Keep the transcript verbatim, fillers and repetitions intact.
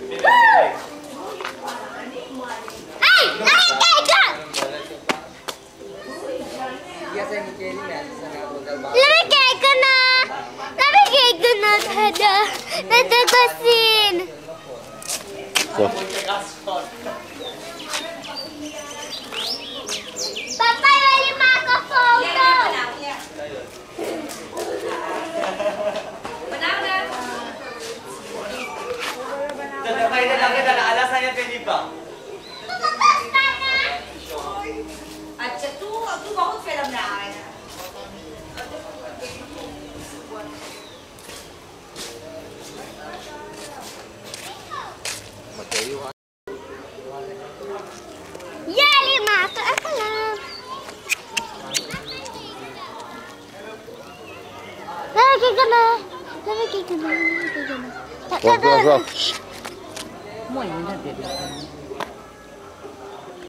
Hey, lagi cake. Lagi cake na. Lagi cake na ada. Ada kasin. So. Papa wali mako photo. Tatapay na lang kita na alasan niya Felipa. अच्छा तू तू बहुत film में आया है Ya lima ke enam. Lagi kena, lagi kena, lagi kena. Go, go, go. Mau ini dah dia.